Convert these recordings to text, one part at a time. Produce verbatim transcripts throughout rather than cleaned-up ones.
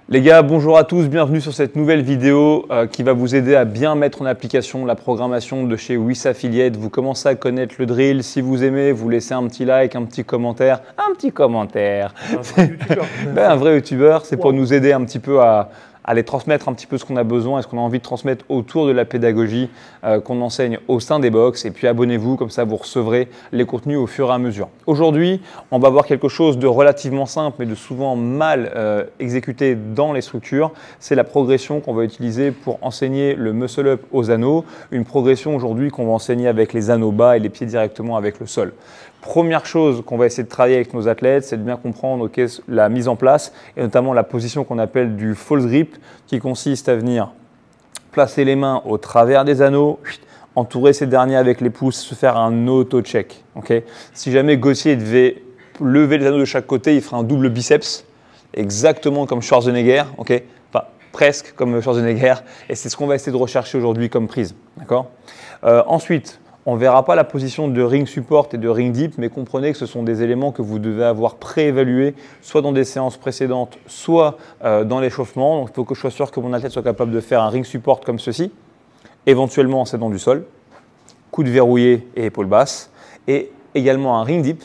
Les gars, bonjour à tous, bienvenue sur cette nouvelle vidéo euh, qui va vous aider à bien mettre en application la programmation de chez WissAffiliate. Vous commencez à connaître le drill. Si vous aimez, vous laissez un petit like, un petit commentaire. Un petit commentaire. Un vrai youtubeur. ben, un vrai youtubeur, c'est wow. Pour nous aider un petit peu à, à les transmettre un petit peu ce qu'on a besoin et ce qu'on a envie de transmettre autour de la pédagogie euh, qu'on enseigne au sein des box. Et puis abonnez-vous, comme ça vous recevrez les contenus au fur et à mesure. Aujourd'hui, on va voir quelque chose de relativement simple mais de souvent mal euh, exécuté dans les structures. C'est la progression qu'on va utiliser pour enseigner le muscle up aux anneaux. Une progression aujourd'hui qu'on va enseigner avec les anneaux bas et les pieds directement avec le sol. Première chose qu'on va essayer de travailler avec nos athlètes, c'est de bien comprendre okay, la mise en place et notamment la position qu'on appelle du false grip qui consiste à venir placer les mains au travers des anneaux, entourer ces derniers avec les pouces, se faire un auto-check. Okay. Si jamais Gauthier devait lever les anneaux de chaque côté, il ferait un double biceps, exactement comme Schwarzenegger, okay. Enfin presque comme Schwarzenegger, et c'est ce qu'on va essayer de rechercher aujourd'hui comme prise. Euh, ensuite, on ne verra pas la position de ring support et de ring dip, mais comprenez que ce sont des éléments que vous devez avoir préévalués, soit dans des séances précédentes, soit euh, dans l'échauffement. Donc il faut que je sois sûr que mon athlète soit capable de faire un ring support comme ceci, éventuellement en s'aidant du sol, coude verrouillé et épaule basse, et également un ring dip,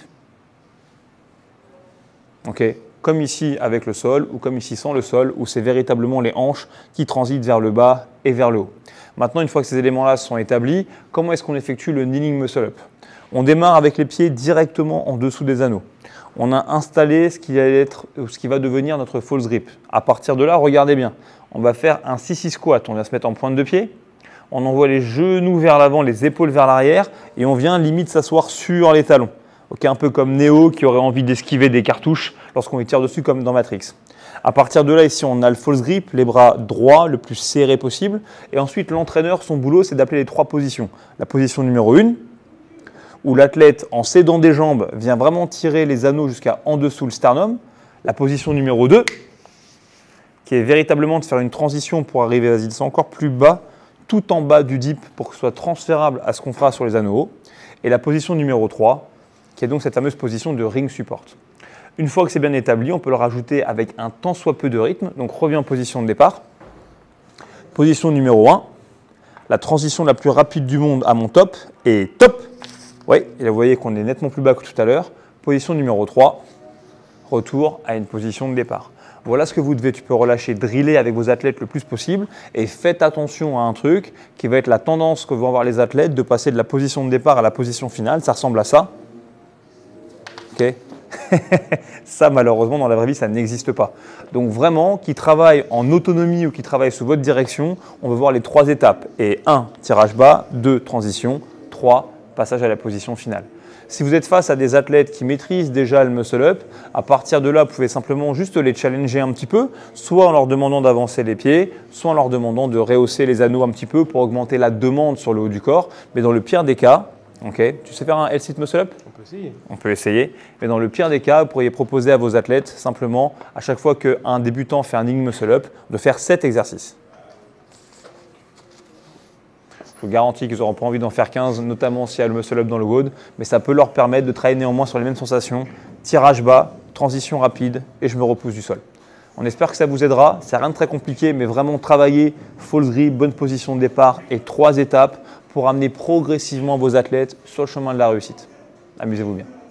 okay, comme ici avec le sol, ou comme ici sans le sol, où c'est véritablement les hanches qui transitent vers le bas et vers le haut. Maintenant, une fois que ces éléments-là sont établis, comment est-ce qu'on effectue le kneeling muscle up? On démarre avec les pieds directement en dessous des anneaux. On a installé ce qui va, être, ce qui va devenir notre false grip. À partir de là, regardez bien, on va faire un six squat. On va se mettre en pointe de pied, on envoie les genoux vers l'avant, les épaules vers l'arrière et on vient limite s'asseoir sur les talons. Okay, un peu comme Neo qui aurait envie d'esquiver des cartouches lorsqu'on lui tire dessus comme dans Matrix. À partir de là, ici, on a le false grip, les bras droits, le plus serré possible. Et ensuite, l'entraîneur, son boulot, c'est d'appeler les trois positions. La position numéro un, où l'athlète, en s'aidant des jambes, vient vraiment tirer les anneaux jusqu'à en dessous le sternum. La position numéro deux, qui est véritablement de faire une transition pour arriver, vas-y, c'est encore plus bas, tout en bas du dip pour que ce soit transférable à ce qu'on fera sur les anneaux hauts. Et la position numéro trois, qui est donc cette fameuse position de ring support. Une fois que c'est bien établi, on peut le rajouter avec un tant soit peu de rythme. Donc, reviens en position de départ. Position numéro un, la transition la plus rapide du monde à mon top. Et top. Oui, et là, vous voyez qu'on est nettement plus bas que tout à l'heure. Position numéro trois, retour à une position de départ. Voilà ce que vous devez, tu peux relâcher, driller avec vos athlètes le plus possible. Et faites attention à un truc qui va être la tendance que vont avoir les athlètes de passer de la position de départ à la position finale. Ça ressemble à ça. Ok. Ça, malheureusement, dans la vraie vie, ça n'existe pas. Donc vraiment, qui travaille en autonomie ou qui travaille sous votre direction, on va voir les trois étapes. Et un, tirage bas, deux, transition, trois, passage à la position finale. Si vous êtes face à des athlètes qui maîtrisent déjà le muscle up, à partir de là, vous pouvez simplement juste les challenger un petit peu, soit en leur demandant d'avancer les pieds, soit en leur demandant de rehausser les anneaux un petit peu pour augmenter la demande sur le haut du corps. Mais dans le pire des cas, okay, tu sais faire un L-sit muscle up? On peut essayer. On peut essayer. Mais dans le pire des cas, vous pourriez proposer à vos athlètes simplement, à chaque fois qu'un débutant fait un kneeling muscle up, de faire sept exercices. Je vous garantis qu'ils n'auront pas envie d'en faire quinze, notamment s'il y a le muscle up dans le W O D, mais ça peut leur permettre de travailler néanmoins sur les mêmes sensations. Tirage bas, transition rapide et je me repousse du sol. On espère que ça vous aidera. C'est rien de très compliqué, mais vraiment travailler false grip, bonne position de départ et trois étapes pour amener progressivement vos athlètes sur le chemin de la réussite. Amusez-vous bien.